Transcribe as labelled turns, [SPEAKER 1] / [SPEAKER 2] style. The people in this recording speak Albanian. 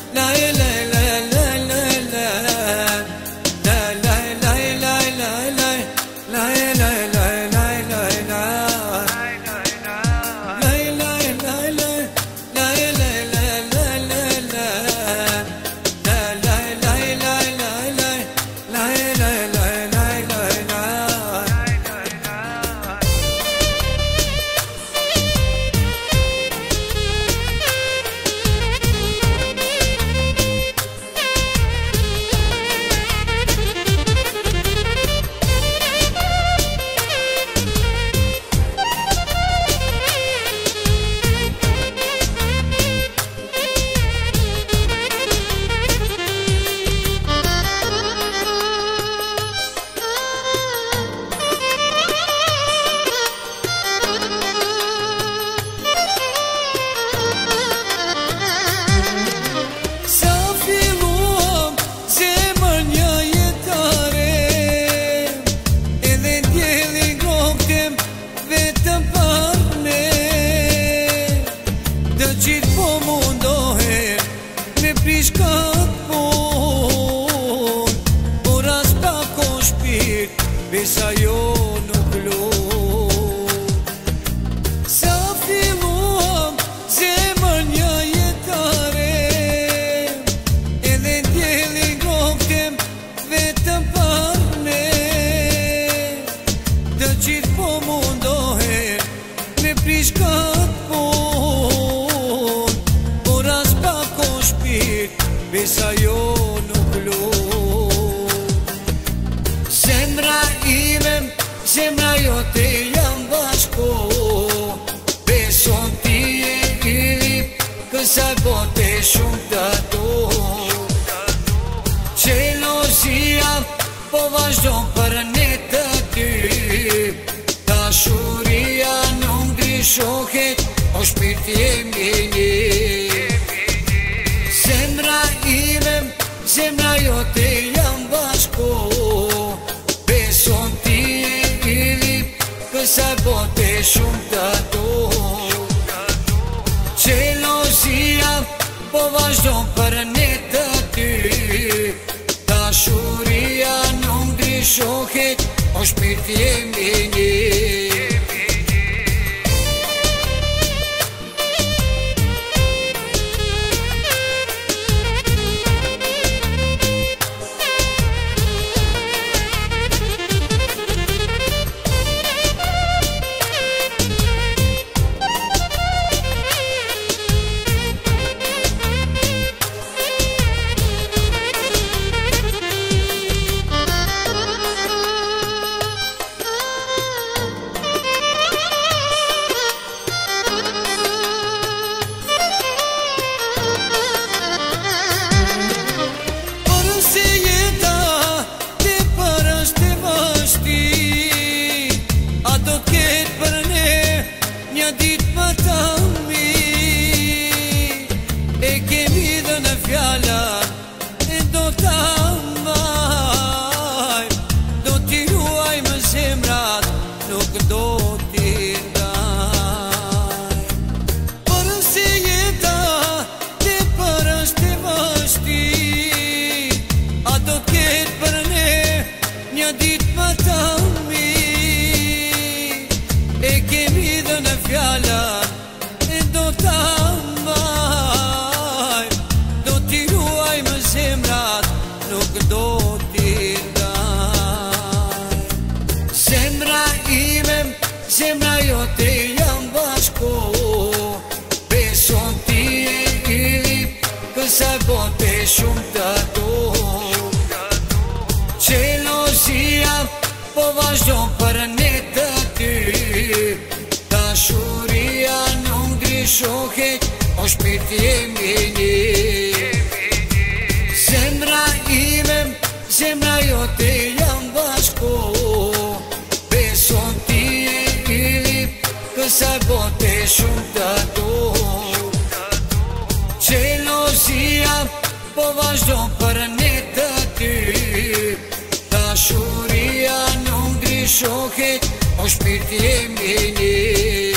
[SPEAKER 1] Besa jo nuk lu. Sa filluam zemër një jetare, edhe ndjeli ngoptem vetëm për ne. Të gjithë po mundohen me prish këtë pun, por as pak o shpirt, besa jo nuk lu. Zemra jote jam bashko, beson ti e hiri, kësaj bote shumë të do. Gjelozia po vazhdon për ne të ty, dashuria nuk ndryshohet, o shpirti jemi një. Zemra ime, zemra jote jam bashko, beson ti kësaj bote shumë të do. Gjelozia po vazhdon për ne të ty, dashuria nuk ndryshohet, o shpirti jemi një. Zemra jote jam bashko, beson ti e hiri, kësaj bote shumë të do. Gjelozia po vazhdon për ne të ty, dashuria nuk ndryshohet, o shpirti jemi një. Zemra ime, zemra jote jam bashko, beson ti kësaj bote shumë të do. Gjelozia po vazhdon për ne të ty, dashuria nuk ndryshohet, o shpirti jemi një.